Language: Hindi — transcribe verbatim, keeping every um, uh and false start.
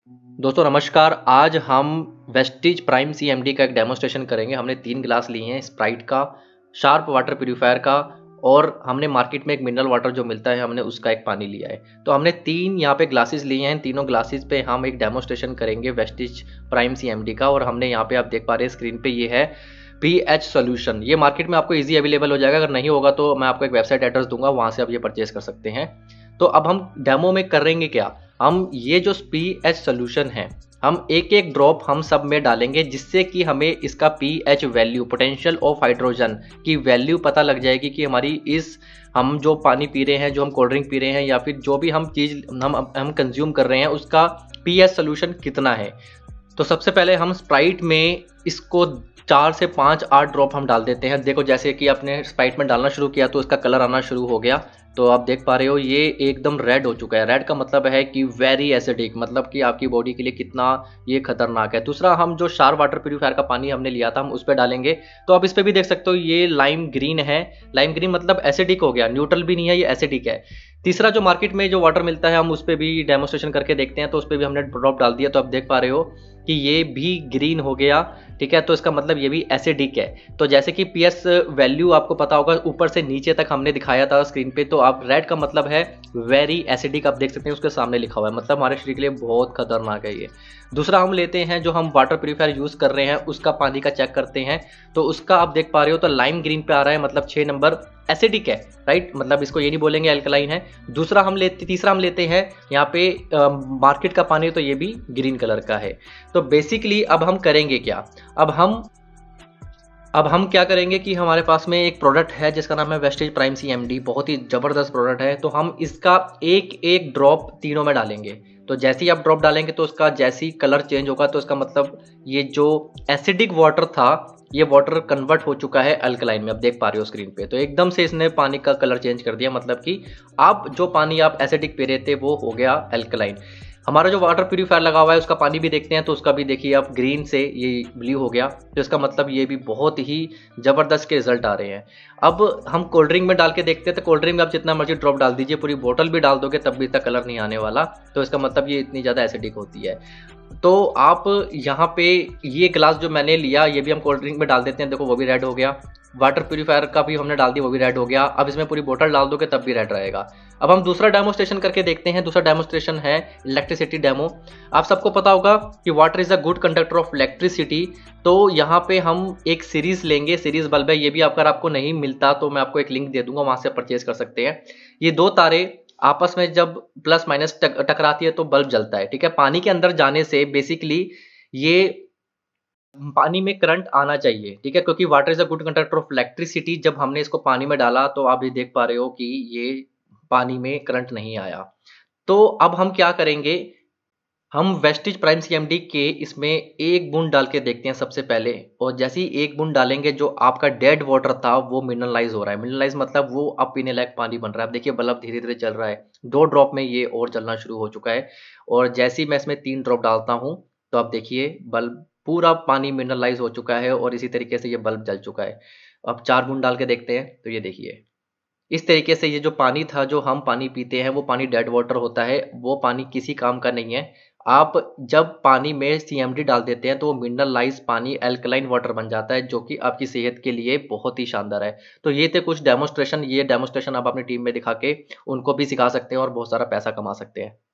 दोस्तों नमस्कार। आज हम वेस्टीज प्राइम सीएमडी का एक डेमोस्ट्रेशन करेंगे। हमने तीन गिलास लिए हैं, स्प्राइट का, शार्प वाटर प्यूरीफायर का और हमने मार्केट में एक मिनरल वाटर जो मिलता है हमने उसका एक पानी लिया है। तो हमने तीन यहाँ पे ग्लासेस लिए हैं। तीनों ग्लासेस पे हम एक डेमोस्ट्रेशन करेंगे वेस्टीज प्राइम सीएमडी का। और हमने यहाँ पे आप देख पा रहे हैं स्क्रीन पे ये है पीएच सॉल्यूशन। ये मार्केट में आपको इजी अवेलेबल हो जाएगा। अगर नहीं होगा तो मैं आपको एक वेबसाइट एड्रेस दूंगा, वहां से आप ये परचेज कर सकते हैं। तो अब हम डेमो में करेंगे क्या, हम ये जो पीएच सॉल्यूशन है हम एक एक ड्रॉप हम सब में डालेंगे, जिससे कि हमें इसका pH value, potential of hydrogen की वैल्यू पता लग जाएगी कि हमारी इस हम जो पानी पी रहे हैं, जो हम कोल्ड ड्रिंक पी रहे हैं या फिर जो भी हम चीज़ हम हम कंज्यूम कर रहे हैं उसका पीएच सॉल्यूशन कितना है। तो सबसे पहले हम स्प्राइट में इसको चार से पाँच आठ ड्रॉप हम डाल देते हैं। देखो जैसे कि आपने स्प्राइट में डालना शुरू किया तो इसका कलर आना शुरू हो गया। तो आप देख पा रहे हो ये एकदम रेड हो चुका है। रेड का मतलब है कि वेरी एसिडिक, मतलब कि आपकी बॉडी के लिए कितना ये खतरनाक है। दूसरा, हम जो शार वाटर प्यूरीफायर का पानी हमने लिया था हम उस पर डालेंगे तो आप इस पर भी देख सकते हो ये लाइम ग्रीन है। लाइम ग्रीन मतलब एसिडिक हो गया, न्यूट्रल भी नहीं है, ये एसिडिक है। तीसरा, जो मार्केट में जो वाटर मिलता है हम उस पर भी डेमोस्ट्रेशन करके देखते हैं, तो उस पर भी हमने ड्रॉप डाल दिया। तो आप देख पा रहे हो कि ये भी ग्रीन हो गया, ठीक है। तो इसका मतलब ये भी एसिडिक है। तो जैसे कि पीएच वैल्यू आपको पता होगा ऊपर से नीचे तक हमने दिखाया था स्क्रीन पे, तो आप रेड का मतलब है वेरी एसिडिक, आप देख सकते हैं उसके सामने लिखा हुआ है, मतलब हमारे शरीर के लिए बहुत खतरनाक है ये। दूसरा, हम लेते हैं जो हम वाटर प्यूरीफायर यूज कर रहे हैं उसका पानी का चेक करते हैं, तो उसका आप देख पा रहे हो तो लाइम ग्रीन पे आ रहा है, मतलब छह नंबर एसिडिक है, राइट। मतलब इसको ये नहीं बोलेंगे अल्कलाइन है। दूसरा हम लेते तीसरा हम लेते हैं यहाँ पे मार्केट का पानी, तो ये भी ग्रीन कलर का है। तो बेसिकली अब हम करेंगे क्या, अब हम अब हम क्या करेंगे कि हमारे पास में एक प्रोडक्ट है जिसका नाम है वेस्टीज प्राइम सीएमडी। बहुत ही जबरदस्त प्रोडक्ट है। तो हम इसका एक एक ड्रॉप तीनों में डालेंगे। तो जैसे ही आप ड्रॉप डालेंगे तो उसका जैसे ही कलर चेंज होगा तो इसका मतलब ये जो एसिडिक वाटर था ये वाटर कन्वर्ट हो चुका है अल्कलाइन में। आप देख पा रहे हो स्क्रीन पे, तो एकदम से इसने पानी का कलर चेंज कर दिया, मतलब कि आप जो पानी आप एसिडिक पी रहे थे वो हो गया अल्कलाइन। हमारा जो वाटर प्यूरीफायर लगा हुआ है उसका पानी भी देखते हैं, तो उसका भी देखिए आप ग्रीन से ये ब्लू हो गया। तो इसका मतलब ये भी बहुत ही जबरदस्त के रिजल्ट आ रहे हैं। अब हम कोल्ड ड्रिंक में डाल के देखते हैं, तो कोल्ड ड्रिंक में आप जितना मर्जी ड्रॉप डाल दीजिए, पूरी बोतल भी डाल दोगे तब भी इसका कलर नहीं आने वाला। तो इसका मतलब ये इतनी ज़्यादा एसिडिक होती है। तो आप यहाँ पे ये गिलास जो मैंने लिया ये भी हम कोल्ड ड्रिंक में डाल देते हैं, देखो वो भी रेड हो गया। वाटर प्यूरीफायर का भी हमने डाल दिया, वो भी रेड हो गया। अब इसमें पूरी बोतल डाल दोगे तब भी रेड रहेगा। अब हम दूसरा डेमोस्ट्रेशन करके देखते हैं। दूसरा डेमोस्ट्रेशन है इलेक्ट्रिसिटी डेमो। आप सबको पता होगा कि water is a good conductor of electricity. तो यहाँ पे हम एक सीरीज लेंगे, सीरीज बल्ब है ये भी। अगर आपको नहीं मिलता तो मैं आपको एक लिंक दे दूंगा, वहां से परचेज कर सकते हैं। ये दो तारे आपस में जब प्लस माइनस टकराती है तो बल्ब जलता है, ठीक है। पानी के अंदर जाने से बेसिकली ये पानी में करंट आना चाहिए, ठीक है, क्योंकि water is a good conductor of electricity. जब हमने इसको पानी में डाला तो आप ये देख पा रहे हो कि ये पानी में करंट नहीं आया। तो अब हम क्या करेंगे, हम वेस्टीज प्राइम सीएमडी के इसमें एक बूंद डाल के देखते हैं सबसे पहले। और जैसे ही एक बूंद डालेंगे जो आपका डेड वाटर था वो मिनरलाइज हो रहा है। मिनरलाइज मतलब वो अब पीने लायक पानी बन रहा है। अब देखिए बल्ब धीरे धीरे चल रहा है, दो ड्रॉप में ये और चलना शुरू हो चुका है। और जैसे ही मैं इसमें तीन ड्रॉप डालता हूँ तो आप देखिए बल्ब पूरा पानी मिनरलाइज हो चुका है और इसी तरीके से ये बल्ब जल चुका है। अब चार बूंद डाल के देखते हैं तो ये देखिए इस तरीके से ये जो पानी था, जो हम पानी पीते हैं वो पानी डेड वाटर होता है, वो पानी किसी काम का नहीं है। आप जब पानी में सीएमडी डाल देते हैं तो वो मिनरलाइज पानी अल्कलाइन वाटर बन जाता है, जो कि आपकी सेहत के लिए बहुत ही शानदार है। तो ये थे कुछ डेमोस्ट्रेशन। ये डेमोस्ट्रेशन आप अपनी टीम में दिखा के उनको भी सिखा सकते हैं और बहुत सारा पैसा कमा सकते हैं।